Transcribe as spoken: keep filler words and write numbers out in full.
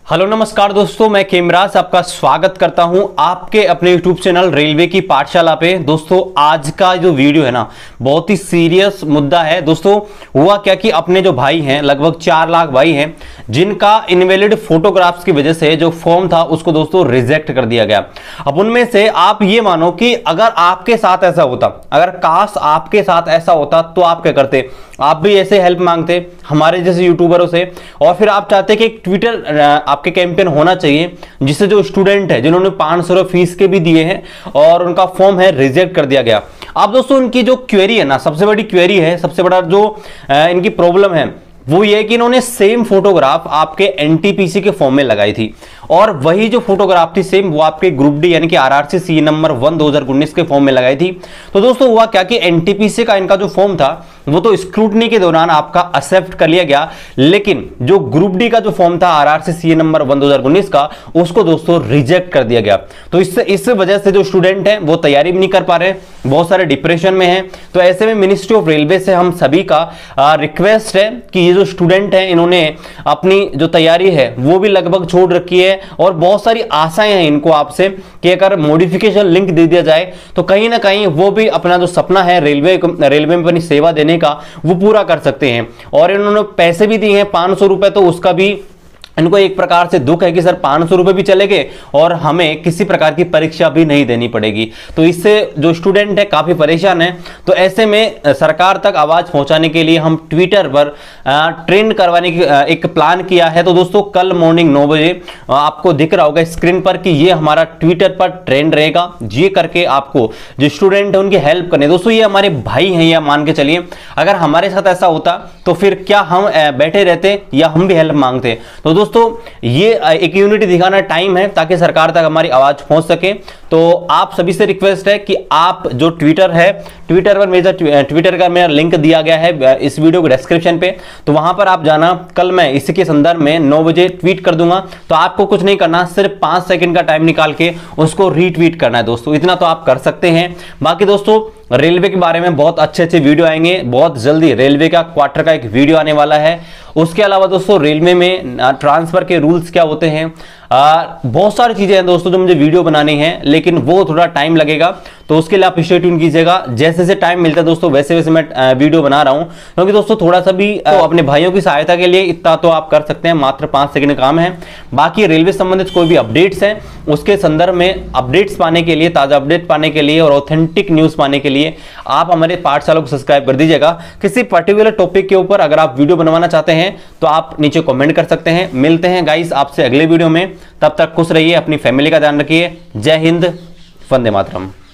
Hello नमस्कार दोस्तों, मैं केमराज आपका स्वागत करता हूं आपके अपने यूट्यूब चैनल रेलवे की पाठशाला पे। दोस्तों आज का जो वीडियो है ना, बहुत ही सीरियस मुद्दा है। दोस्तों हुआ क्या कि अपने जो भाई हैं, लगभग चार लाख भाई हैं, जिनका इनवैलिड फोटोग्राफ्स की वजह से जो फॉर्म था उसको दोस्तों रिजेक्ट कर दिया गया। अब उनमें से आप ये मानो कि अगर आपके साथ ऐसा होता, अगर काश आपके साथ ऐसा होता तो आप क्या करते? आप भी ऐसे हेल्प मांगते हमारे जैसे यूट्यूबरों से, और फिर आप चाहते कि एक ट्विटर आपके कैंपेन होना चाहिए जिससे जो स्टूडेंट है जिन्होंने पांच सौ रुपए फीस के भी दिए हैं और उनका फॉर्म है रिजेक्ट कर दिया गया। अब दोस्तों उनकी जो क्वेरी है ना, सबसे बड़ी क्वेरी है, सबसे बड़ा जो इनकी प्रॉब्लम है वो ये है कि इन्होंने सेम फोटोग्राफ आपके एनटीपीसी के फॉर्म में लगाई थी, और वही जो फोटोग्राफ थी सेम वो आपके ग्रुप डी यानी कि आरआरसी सी नंबर वन दो हजार उन्नीस के फॉर्म में लगाई थी। तो दोस्तों हुआ क्या कि एनटीपीसी का इनका जो फॉर्म था वो तो स्क्रूटनी के दौरान आपका एक्सेप्ट कर लिया गया, लेकिन जो ग्रुप डी का जो फॉर्म था आरआरसी सी नंबर वन दो हजार उन्नीस का, उसको दोस्तों रिजेक्ट कर दिया गया। तो इससे इस वजह से जो स्टूडेंट हैं वो तैयारी भी नहीं कर पा रहे, बहुत सारे डिप्रेशन में हैं। तो ऐसे में मिनिस्ट्री ऑफ रेलवे से हम सभी का रिक्वेस्ट है कि ये जो स्टूडेंट हैं इन्होंने अपनी जो तैयारी है वो भी लगभग छोड़ रखी है, और बहुत सारी आशाएं हैं इनको आपसे कि अगर मॉडिफिकेशन लिंक दे दिया जाए तो कहीं ना कहीं वो भी अपना जो सपना है रेलवे रेलवे में अपनी सेवा देने का वो पूरा कर सकते हैं। और इन्होंने पैसे भी दिए हैं पांच सौ रुपए, तो उसका भी इनको एक प्रकार से दुख है कि सर पांच सौ रुपए भी चले गए और हमें किसी प्रकार की परीक्षा भी नहीं देनी पड़ेगी। तो इससे जो स्टूडेंट है काफी परेशान है। तो ऐसे में सरकार तक आवाज पहुंचाने के लिए हम ट्विटर पर ट्रेंड करवाने की एक प्लान किया है। तो दोस्तों कल मॉर्निंग नौ बजे आपको दिख रहा होगा स्क्रीन पर कि ये हमारा ट्विटर पर ट्रेंड रहेगा। ये करके आपको जो स्टूडेंट है उनकी हेल्प करनी। दोस्तों ये हमारे भाई हैं, या मान के चलिए अगर हमारे साथ ऐसा होता तो फिर क्या हम बैठे रहते या हम भी हेल्प मांगते? तो दोस्तों ये एक यूनिटी दिखाना टाइम है ताकि सरकार तक हमारी आवाज पहुंच सके। तो आप सभी से रिक्वेस्ट है कि आप जो ट्विटर है, ट्विटर पर मेरा ट्विटर का मेरा लिंक दिया गया है इस वीडियो के डिस्क्रिप्शन पे, तो वहां पर आप जाना। कल मैं इसी के संदर्भ में नौ बजे ट्वीट कर दूंगा। तो आपको कुछ नहीं करना, सिर्फ पांच सेकंड का टाइम निकाल के उसको रीट्वीट करना है दोस्तों, इतना तो आप कर सकते हैं। बाकी दोस्तों रेलवे के बारे में बहुत अच्छे अच्छे वीडियो आएंगे, बहुत जल्दी रेलवे का क्वार्टर का एक वीडियो आने वाला है। उसके अलावा दोस्तों रेलवे में ट्रांसफर के रूल्स क्या होते हैं, आ, बहुत सारी चीजें हैं दोस्तों जो मुझे वीडियो बनानी है, लेकिन वो थोड़ा टाइम लगेगा। तो उसके लिए आप स्टे ट्यून कीजिएगा। जैसे जैसे टाइम मिलता है दोस्तों वैसे वैसे मैं वीडियो बना रहा हूं, क्योंकि दोस्तों थोड़ा सा भी तो अपने भाइयों की सहायता के लिए इतना तो आप कर सकते हैं, मात्र पांच सेकंड काम है। बाकी रेलवे संबंधित कोई भी अपडेट्स हैं उसके संदर्भ में अपडेट्स पाने के लिए, ताजा अपडेट पाने के लिए और ऑथेंटिक न्यूज पाने के लिए आप हमारे पाठशाला को सब्सक्राइब कर दीजिएगा। किसी पर्टिकुलर टॉपिक के ऊपर अगर आप वीडियो बनवाना चाहते हैं तो आप नीचे कमेंट कर सकते हैं। मिलते हैं गाइस आपसे अगले वीडियो में, तब तक खुश रहिए, अपनी फैमिली का ध्यान रखिए। जय हिंद, वंदे मातरम।